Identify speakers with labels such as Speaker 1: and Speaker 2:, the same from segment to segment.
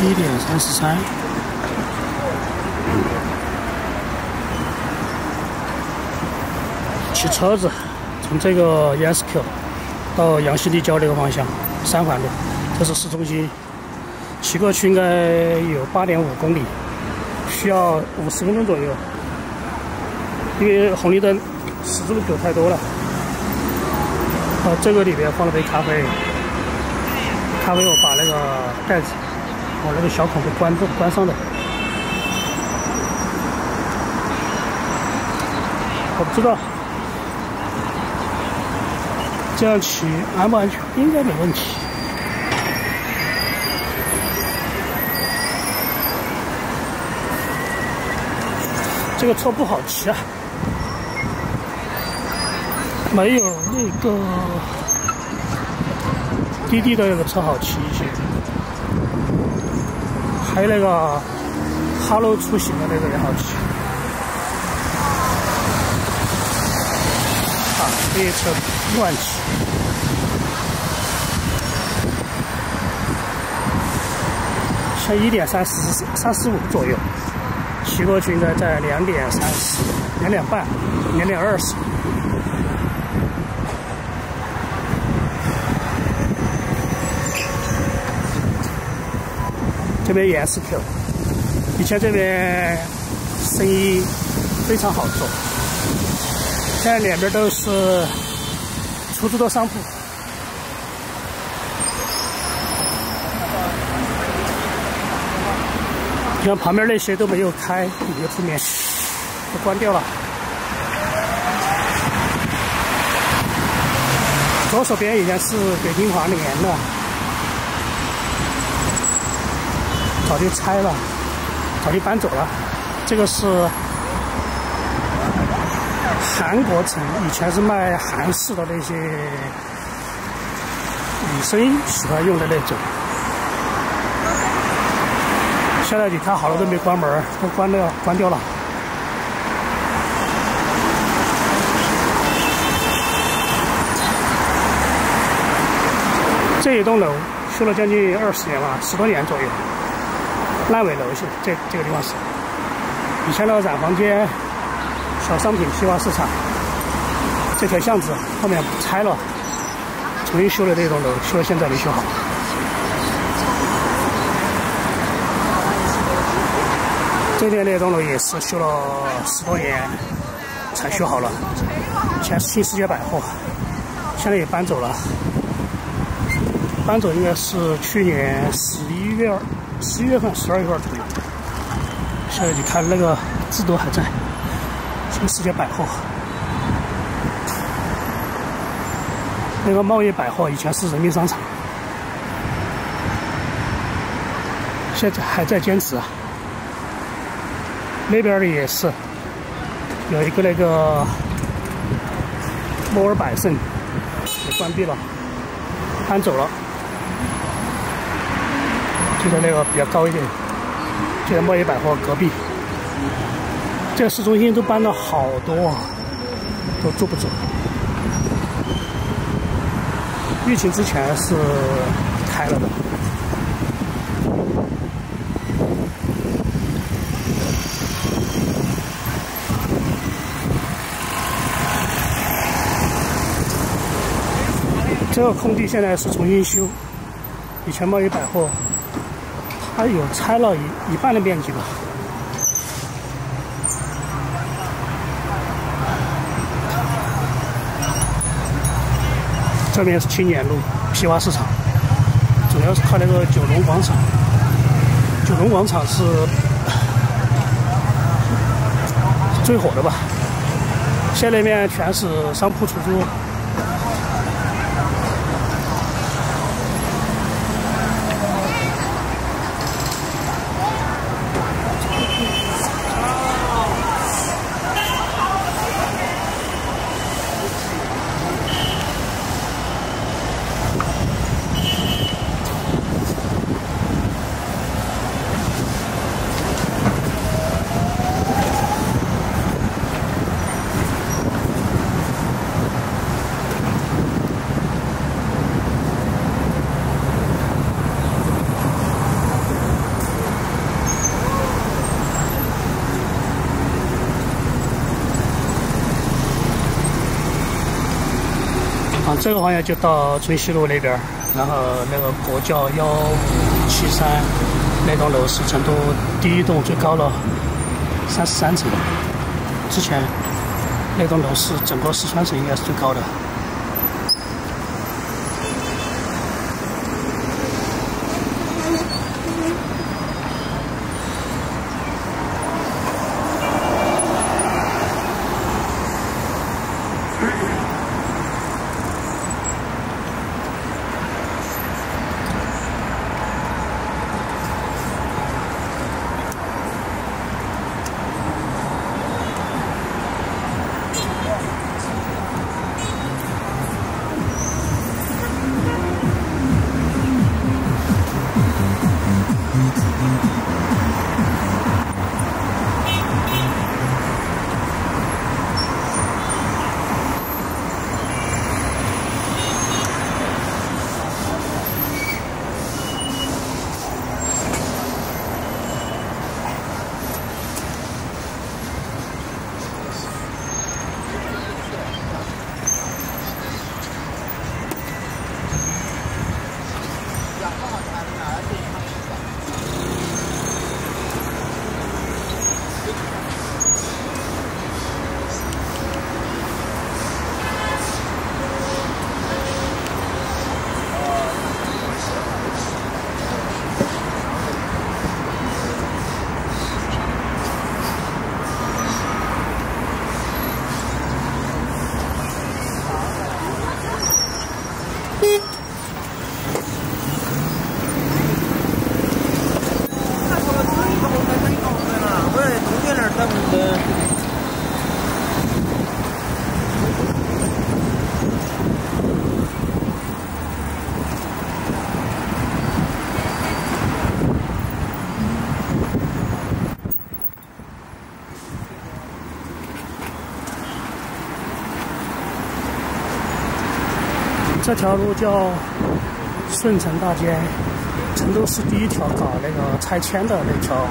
Speaker 1: 1.33。骑车子从这个燕市口到杨溪立交这个方向3环路，这是市中心，骑过去应该有8.5公里，需要50分钟左右。因为红绿灯十字路口太多了。这个里边放了杯咖啡，咖啡我把那个盖子，那个小孔给关上的。我不知道这样骑安不安全，应该没问题。这个车不好骑啊，没有那个滴滴的那个车好骑一些，还有那个哈喽出行的那个也好骑。这些车乱骑。像1.35左右，骑过去应该在2.30、2点半、2.20。这边燕市口，以前这边生意非常好做，现在两边都是出租的商铺。你看旁边那些都没有开，底下铺面都关掉了。左手边以前是北京华联的，早就拆了，早就搬走了。这个是韩国城，以前是卖韩式的那些女生喜欢用的那种。现在你看好了都没关门，都关掉了。这一栋楼修了将近20年了，10多年左右，烂尾楼是这个地方是。以前的染坊街小商品批发市场，这条巷子后面拆了，重新修了这栋楼，修到现在没修好。这边那栋楼也是修了10多年才修好了，以前是新世界百货，现在也搬走了。搬走应该是去年11月份、12月份左右。现在你看那个字都还在，新世界百货。那个贸易百货以前是人民商场，现在还在坚持啊。那边的也是有一个那个摩尔百盛也关闭了，搬走了，就在那个比较高一点，就在贸易百货隔壁。这个市中心都搬了好多啊，都住不走。疫情之前是开了的。这个空地现在是重新修，以前贸易百货它有拆了一半的面积吧。这边是青年路批发市场，主要是靠那个九龙广场。九龙广场是最火的吧？现在那边全是商铺出租。 往这个方向就到春熙路那边，然后那个国教1573那栋楼是成都第一栋最高了33层，之前那栋楼是整个四川省应该是最高的。这条路叫顺城大街，成都市第一条搞那个拆迁的那条路。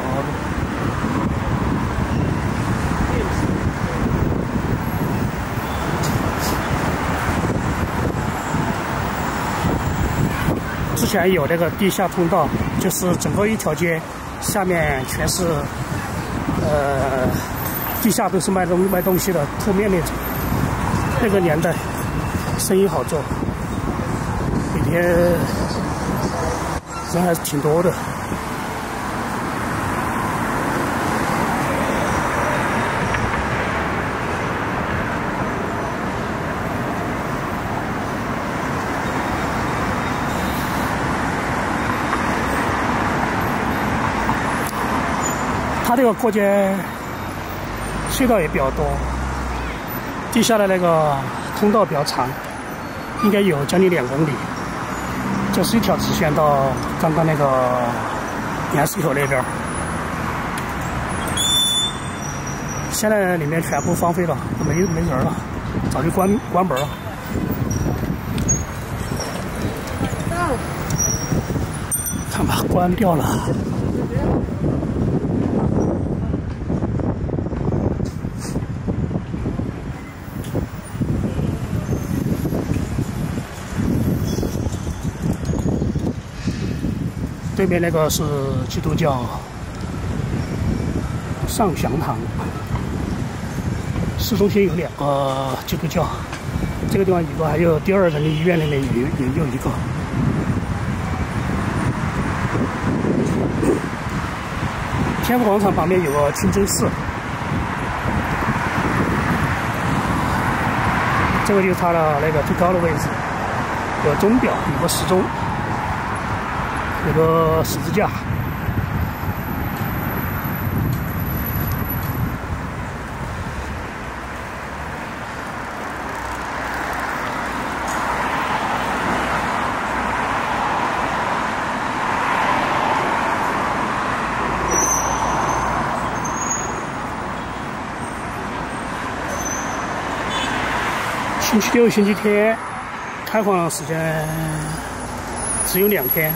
Speaker 1: 之前有那个地下通道，就是整个一条街下面全是地下都是卖东西的铺面那种。那个年代生意好做。每天人还是挺多的。它这个过街隧道也比较多，地下的那个通道比较长，应该有将近2公里。这是一条直线到刚刚那个盐市口那边，现在里面全部荒废了，没人了，早就关门了。看吧，关掉了。对面那个是基督教上祥堂，市中心有2个基督教，这个地方一个，还有第2人民医院那边也有一个。天府广场旁边有个清真寺，这个就是它的那个最高的位置，有钟表，有个时钟。有个十字架，星期六、星期天开放时间只有2天。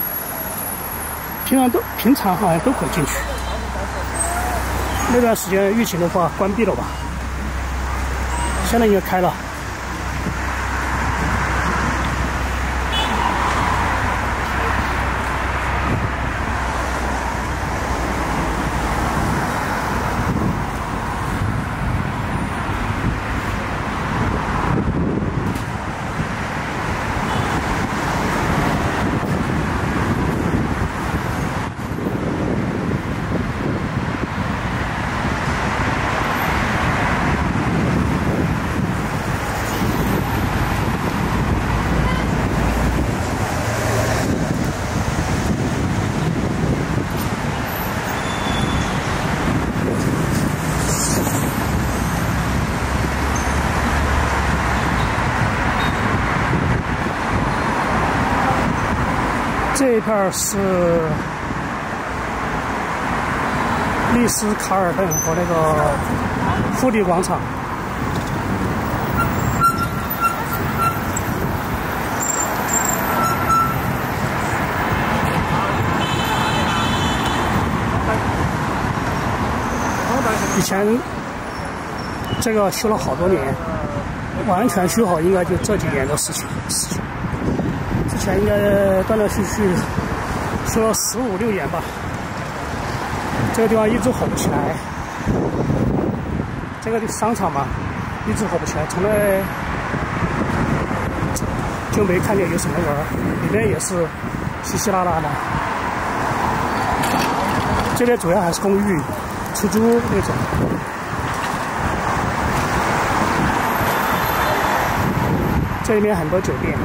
Speaker 1: 平常好像都可以进去。那段时间疫情的话关闭了吧？现在应该开了。 这一片是丽思卡尔顿和那个富力广场。以前这个修了好多年，完全修好应该就这几年的事情。之前应该断断续续修了15、16年吧。这个地方一直火不起来，这个商场嘛，一直火不起来，从来就没看见有什么人，里面也是稀稀拉拉的。这边主要还是公寓。出租那种，这里面很多酒店。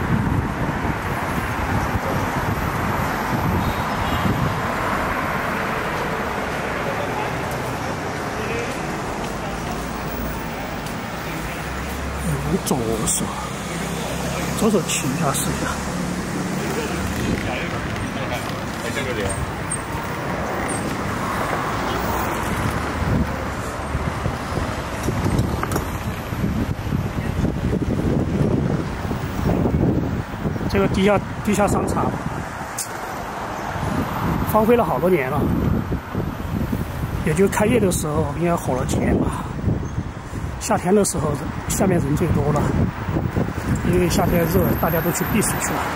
Speaker 1: 左手骑一下试一下。这个脸。这个地下商场荒废了好多年了，也就开业的时候应该火了几年吧。夏天的时候下面人最多了，因为夏天热，大家都去避暑去了。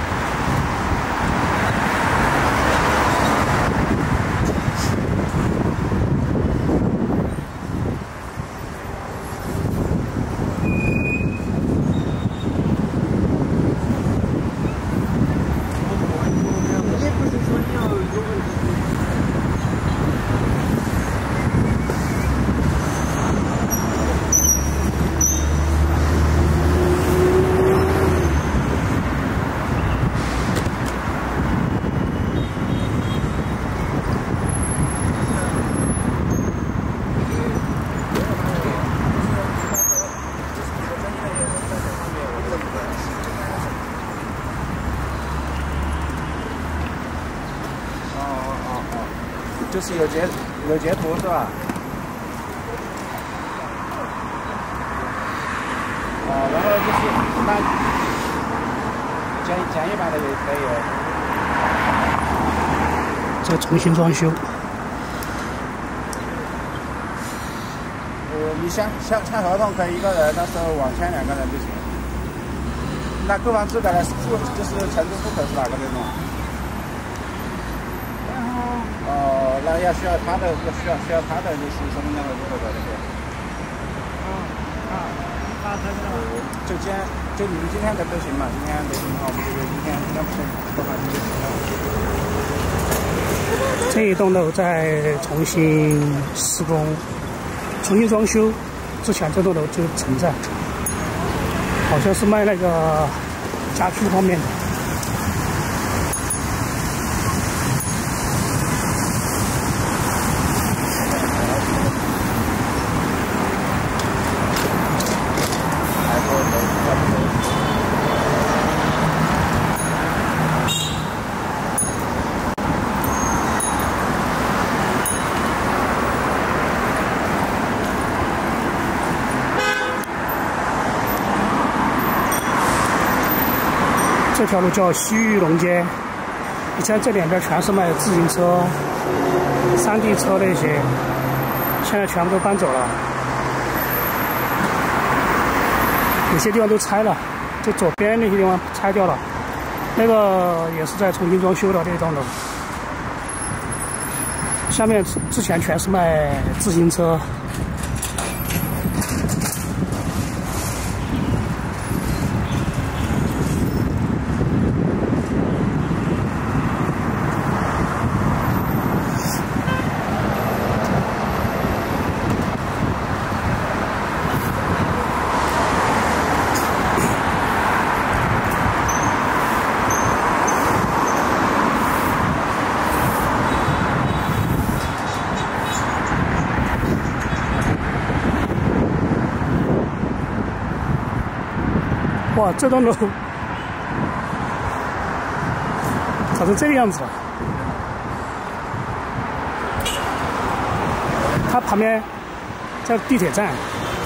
Speaker 2: 就是有截图是吧？然后就是那简易版的也可以。
Speaker 1: 再重新装修。
Speaker 2: 你签合同可以一个人，但是网签2个人就行。那购房资格呢？就是成都户口是哪个那种？那要需要他的，需要他的就是身份证和户口的那个。就你们今天的都行嘛？今天都行的话，我们就今天不行，多少天就行了。
Speaker 1: 这一栋楼在重新施工、重新装修，之前这栋楼就存在，好像是卖那个家居方面的。这条路叫西域龙街，以前这两边全是卖自行车、3D 车那些，现在全部都搬走了，有些地方都拆了，就左边那些地方拆掉了，那个也是在重新装修的那栋楼。下面之前全是卖自行车。哇，这栋楼搞成这个样子了。它旁边在地铁站。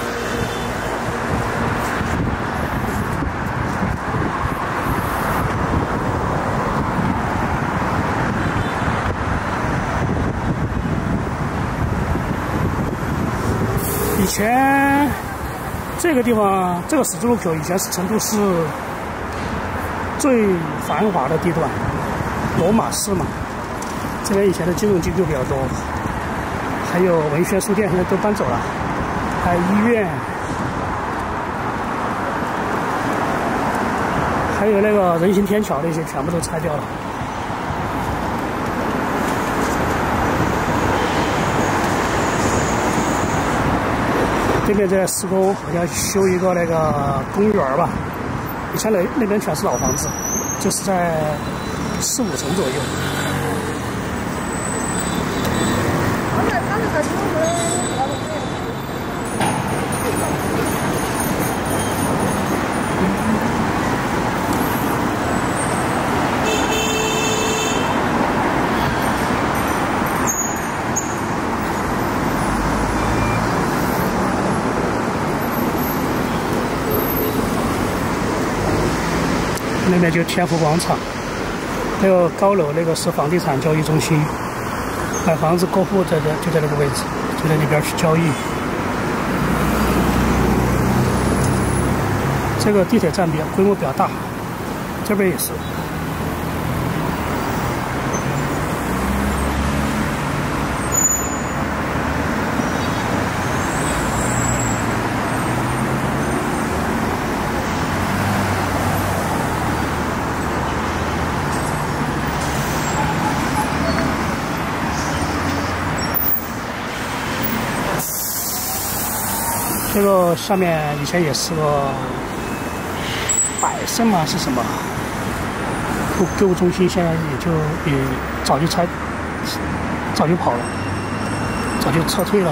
Speaker 1: 以前这个地方，这个十字路口以前是成都市最繁华的地段，罗马市嘛。这边以前的金融机构比较多，还有文轩书店，现在都搬走了，还有医院，还有那个人行天桥那些全部都拆掉了。这边在施工，好像修一个那个公园吧。以前那边全是老房子，就是在4、5层左右。那边就天府广场，那个高楼那个是房地产交易中心，买房子过户就在那个位置，就在那边去交易。这个地铁站规模比较大，这边也是。这个下面以前也是个百盛嘛，是什么购物中心，现在也早就跑了，早就撤退了。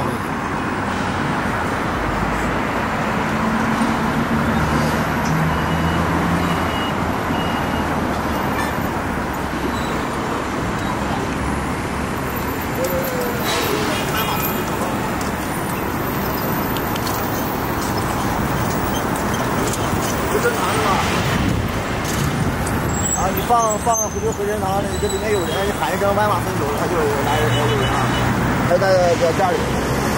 Speaker 2: 正常是吧？啊，你放回旋堂，这里面有人，你喊一声弯马分流，他就来有人啊，他在家里。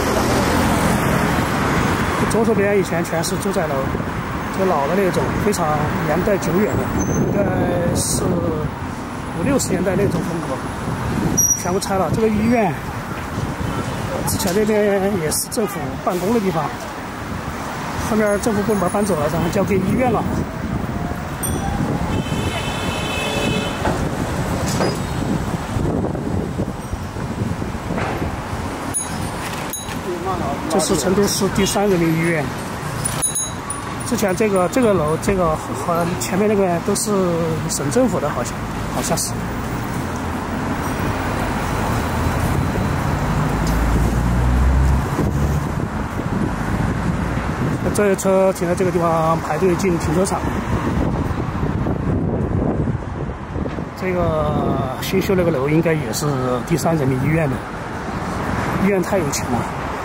Speaker 1: 左手边以前全是住宅楼，就老的那种，非常年代久远的，应该是50、60年代那种风格，全部拆了。这个医院之前这边也是政府办公的地方。后面政府部门搬走了，然后交给医院了。这是成都市第3人民医院。之前这个楼，好像前面那个都是省政府的，好像是。这些车停在这个地方排队进停车场。这个新修那个楼应该也是第3人民医院的，医院太有钱了。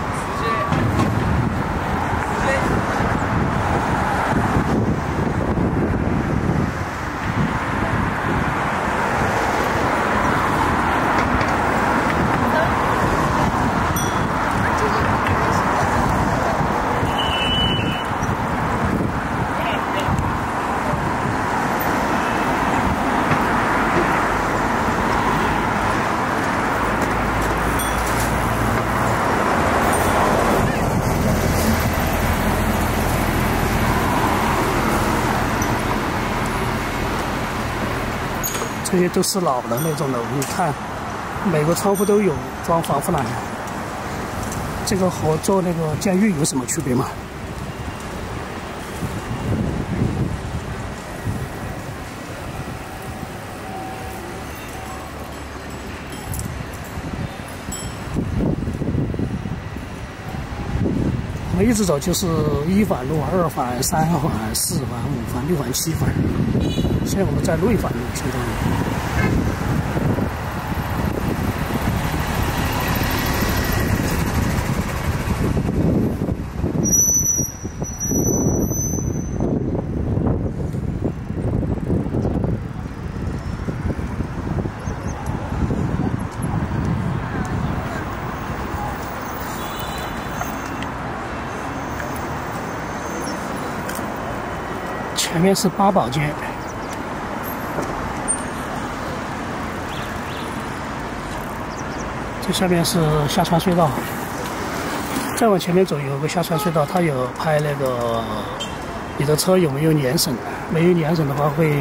Speaker 1: 这些都是老的那种楼，你看，每个窗户都有装防护栏。这个和做那个监狱有什么区别吗？我们一直走就是1环路、2环、3环、4环、5环、6环、7环。现在我们在瑞环路，相当于。 前面是八宝街，这下面是下川隧道。再往前面走有个下川隧道，它有拍那个你的车有没有年审，没有年审的话会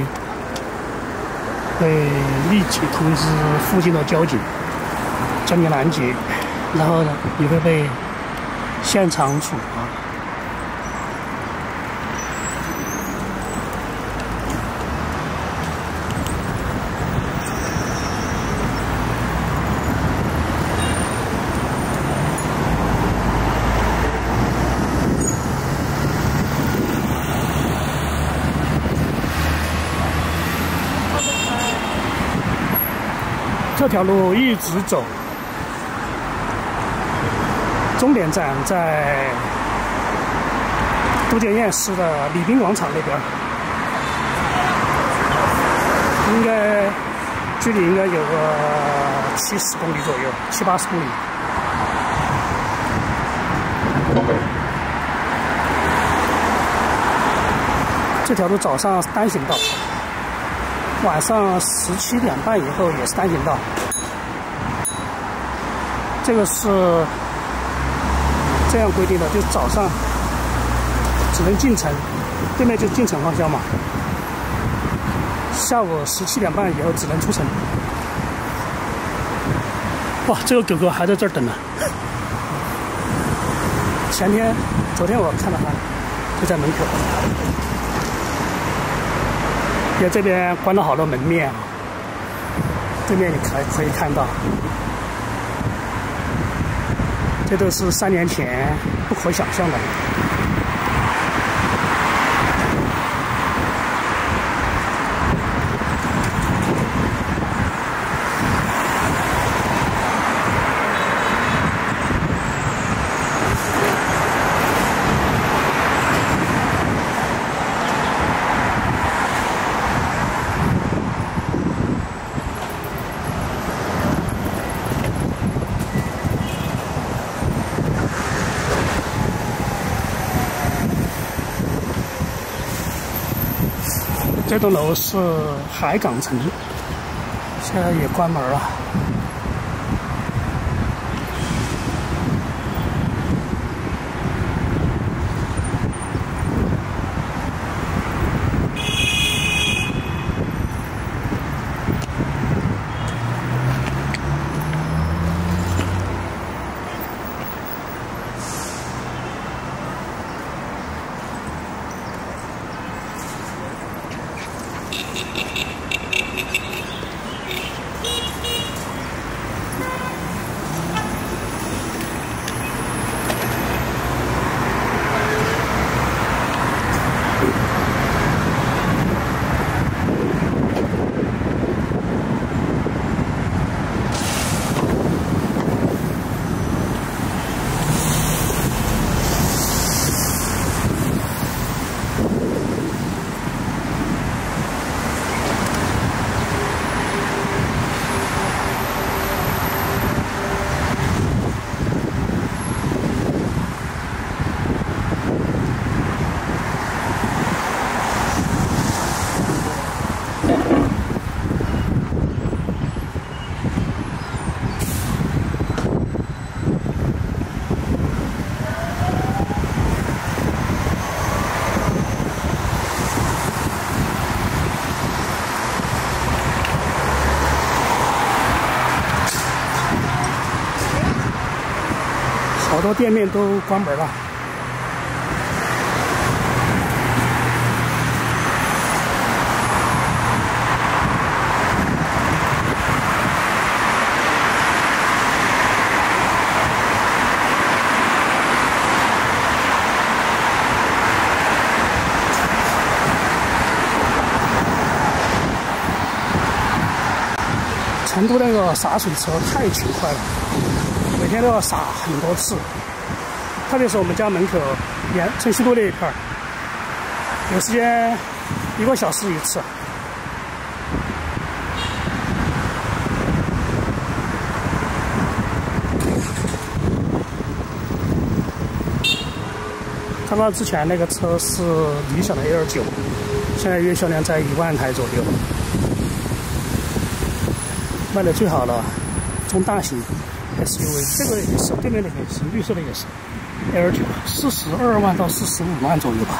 Speaker 1: 立即通知附近的交警将你拦截，然后呢你会被现场处罚。这条路一直走，终点站在都江堰市的礼宾广场那边，应该距离应该有个70公里左右，70-80公里。这条路早上单行道，晚上17点半以后也是单行道。这个是这样规定的，就是早上只能进城，对面就是进城方向嘛。下午17点半以后只能出城。哇，这个狗狗还在这儿等呢。昨天我看到它就在门口。在这边关了好多门面啊，对面你可以看到，这都是3年前不可想象的。这栋楼是海港城，现在也关门了。好多店面都关门了。成都那个洒水车太勤快了，每天都要洒很多次，特别是我们家门口春熙路那一片，有时间1个小时一次。 看到之前那个车是理想的 L9， 现在月销量在1万台左右，卖的最好的中大型 SUV， 这个也是，对面那个也是绿色的，也是 L9， 42万到45万左右吧。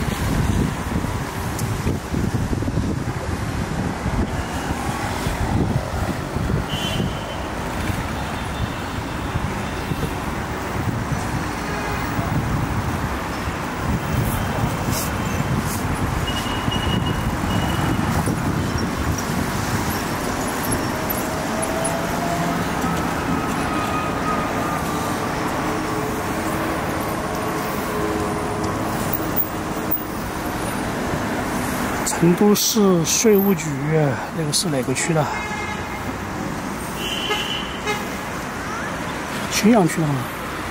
Speaker 1: 成都市税务局，那个是哪个区的？浔阳区的吗？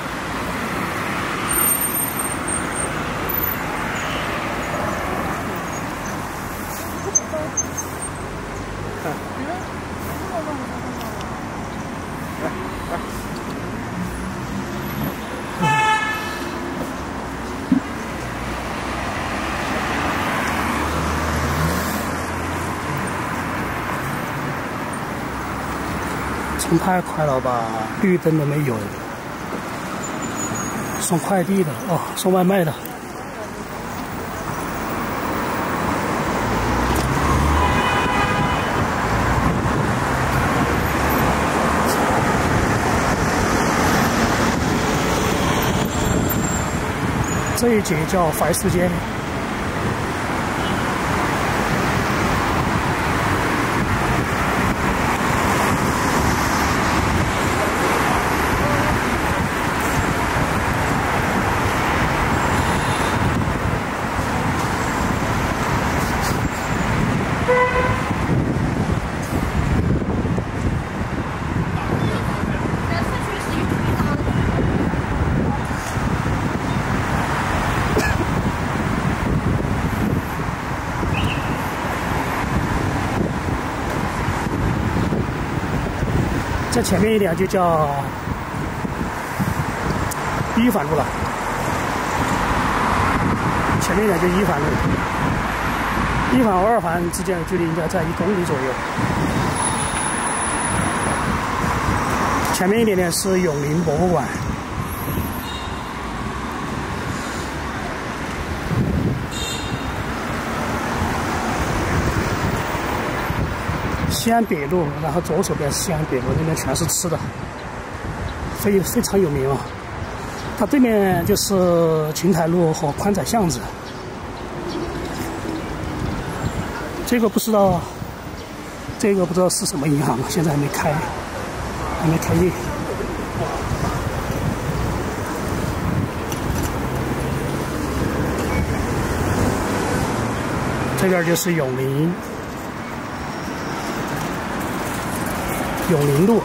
Speaker 1: 充太快了吧，绿灯都没有。送快递的哦，送外卖的。这一节叫槐树街。再前面一点就叫一环路了，前面一点就一环路，一环和二环之间的距离应该在1公里左右。前面一点点是永宁博物馆。西安北路，然后左手边是西安北路，那边全是吃的，非常有名啊。它对面就是琴台路和宽窄巷子。这个不知道是什么银行，现在还没开业。这边就是永宁路。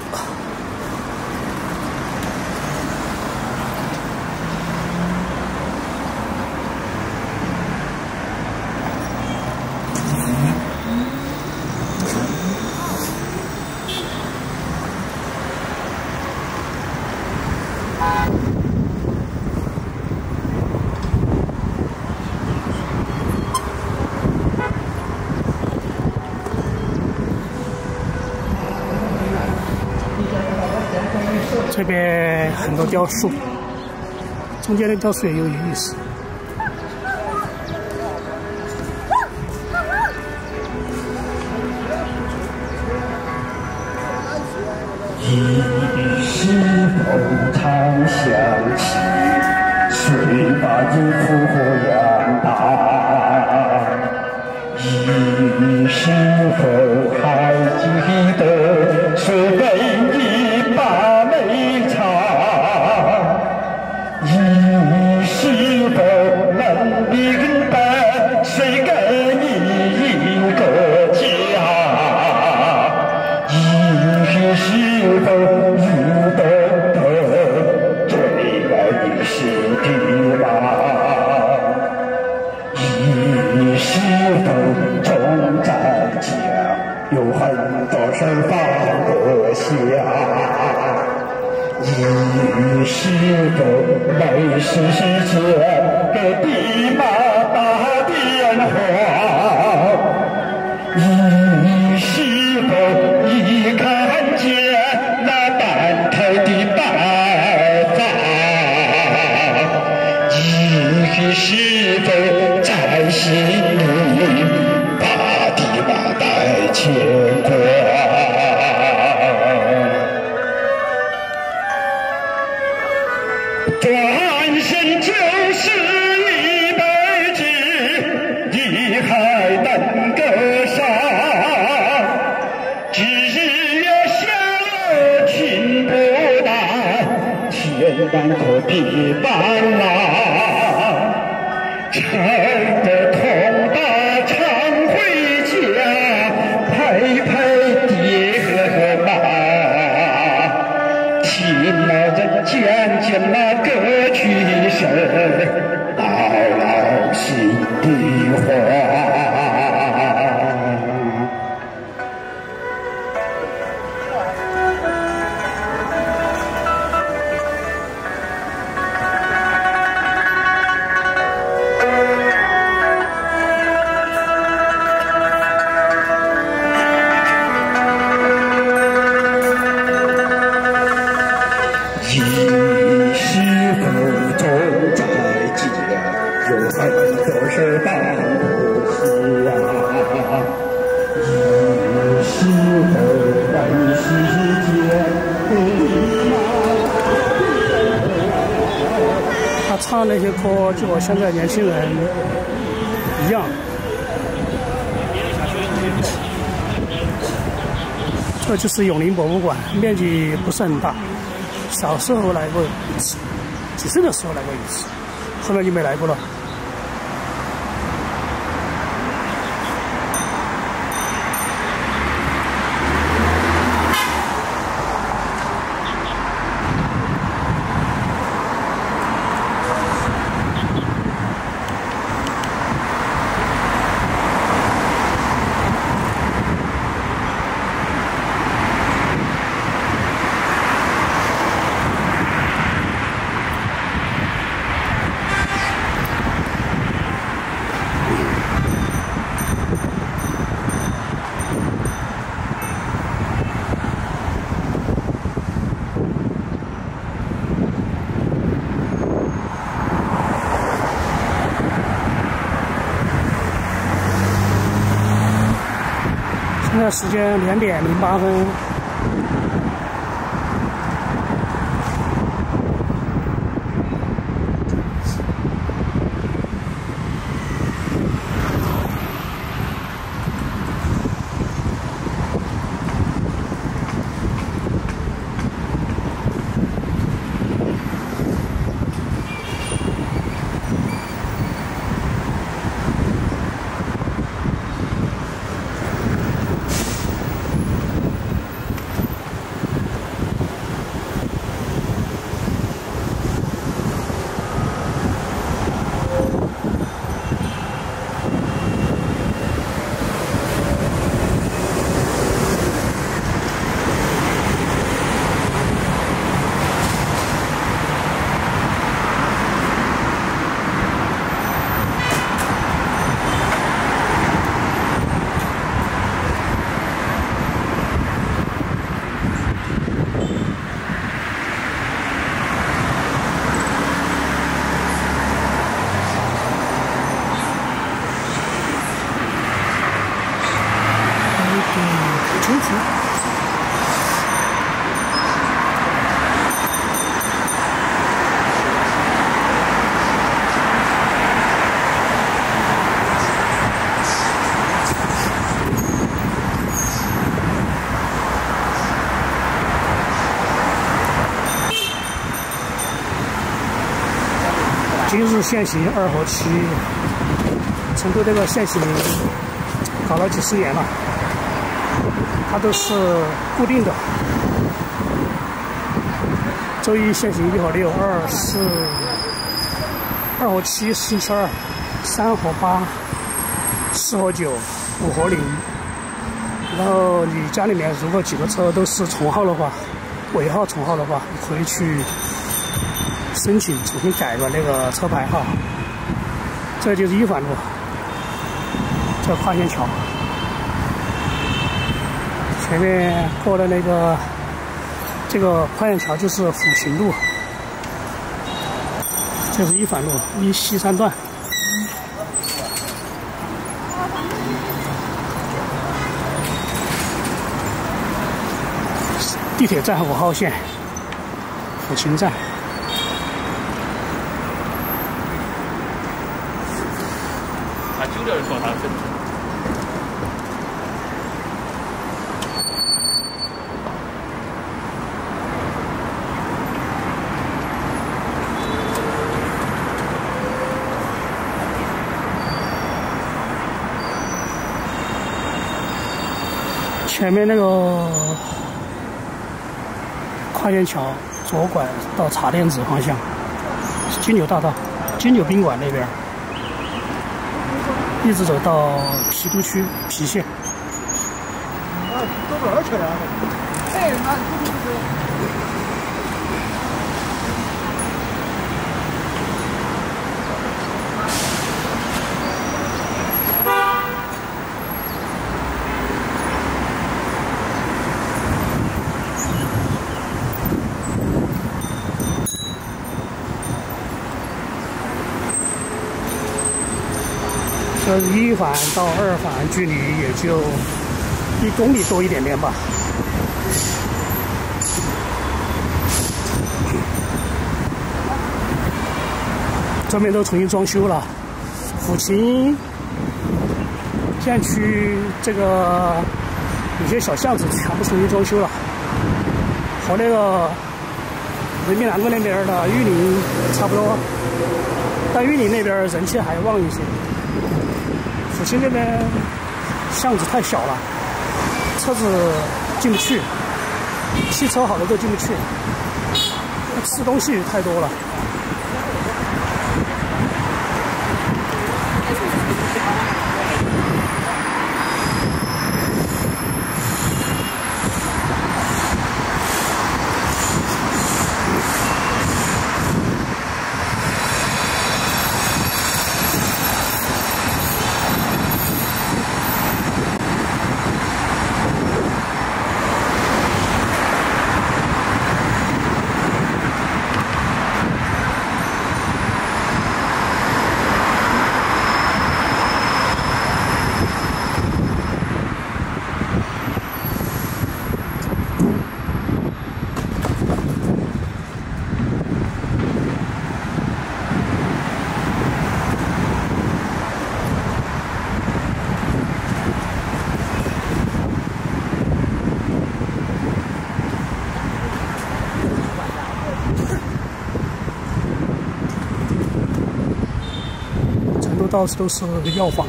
Speaker 1: 这边很多雕塑，中间的雕塑也有意思。
Speaker 3: 一是否常想起，谁把你抚过养大？一是否还记得谁为你把眉唱？一是否能明白谁给你一个家？一是否遇懂得最爱你是的吗？一是否总在讲有很多事放得下？一是否没时间给是否在心里，把地马带牵挂？转身就是一辈子，你还能歌上，只要想情不难，千万可别忘了，撑得痛把常回家，陪陪爹和妈，听老人讲那歌曲声，牢牢心里话。你是否总在家，有很多事办不起啊？你是否问世间
Speaker 1: 他唱那些歌就和现在年轻人一样。这就是永宁博物馆，面积不是很大。小时候来过一次，几岁的时候来过一次，后来就没来过了。现在时间2点08分。今日限行2和7，成都这个限行搞了几十年了，它都是固定的。周一限行1和6，2和7，星期二，3和8，4和9，5和0。然后你家里面如果几个车都是重号的话，尾号重号的话，你可以去申请重新改个那个车牌号。这就是一环路，这跨线桥，前面过的那个这个跨线桥就是抚琴路，这是一环路，西三段。 地铁站5号线抚琴站。
Speaker 4: 他9点就说他分。
Speaker 1: 前面那个快电桥左拐到茶店子方向，是金牛大道、金牛宾馆那边，一直走到郫都区郫县。
Speaker 2: 走哪儿去了？哎，那不是。1环到2环距离也就1公里多一点点吧。这边都重新装修了，抚琴县区这个有些小巷子全部重新装修了，和那个人民南路那边的玉林差不多，但玉林那边人气还旺一些。抚琴这边巷子太小了，车子进不去，汽车好多都进不去，吃东西太多了。到处都是药房，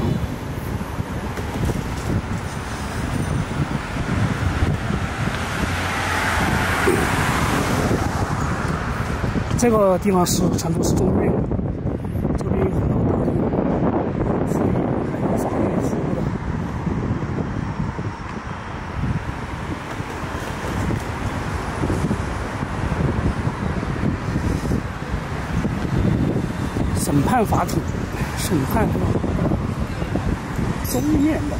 Speaker 2: 这个地方是成都市中医院，这边有很多大医院、妇医还有法律服务的。审判法庭。审判中院的。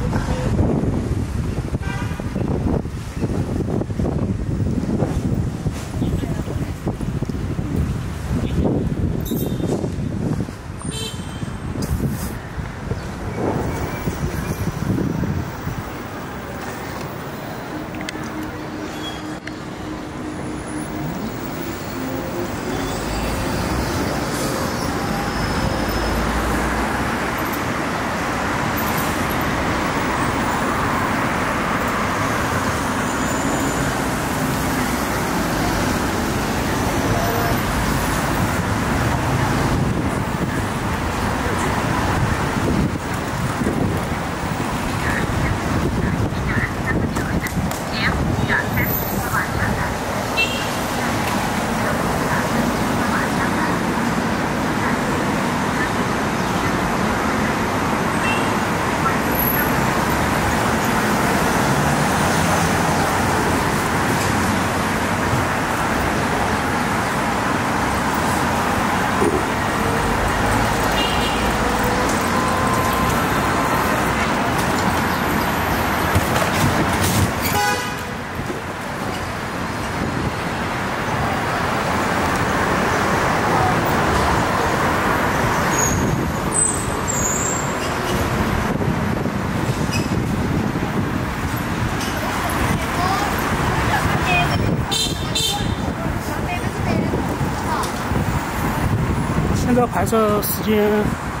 Speaker 2: 个拍摄时间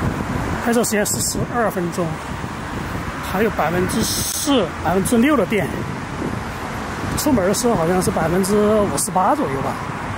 Speaker 2: 42分钟，还有4%、6%的电。出门的时候好像是58%左右吧。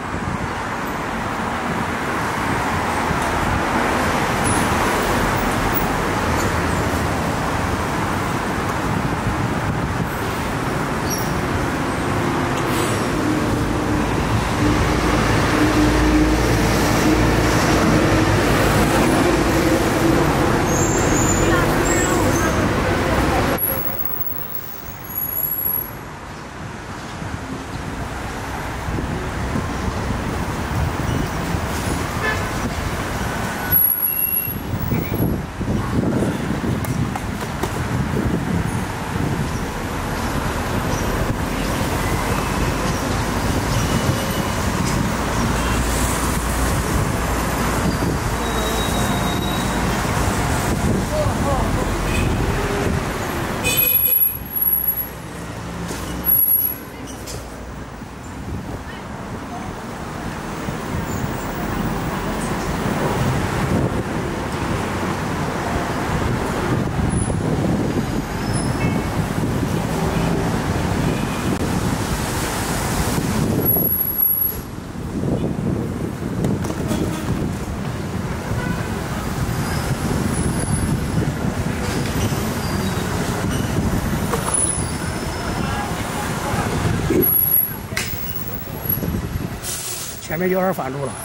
Speaker 2: 前面就二反路了。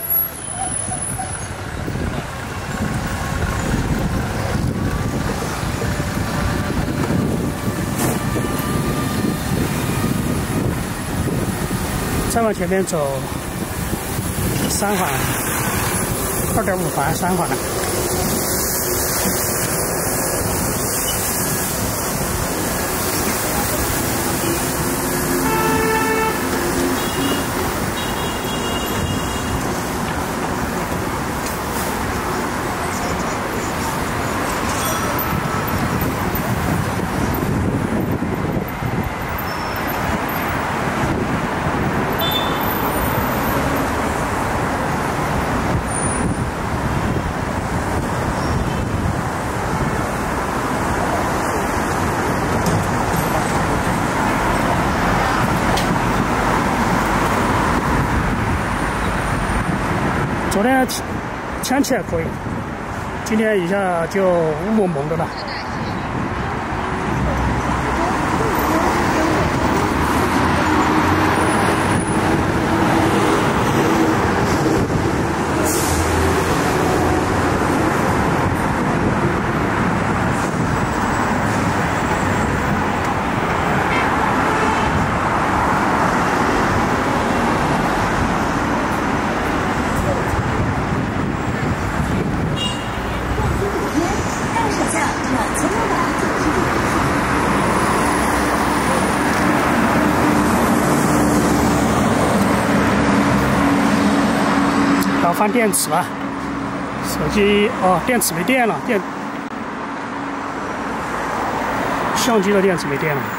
Speaker 2: 再往前面走，3环，2.5环，3环了。昨天天气还可以，今天一下就雾蒙蒙的了。要换电池了，手机电池没电了，相机的电池没电了。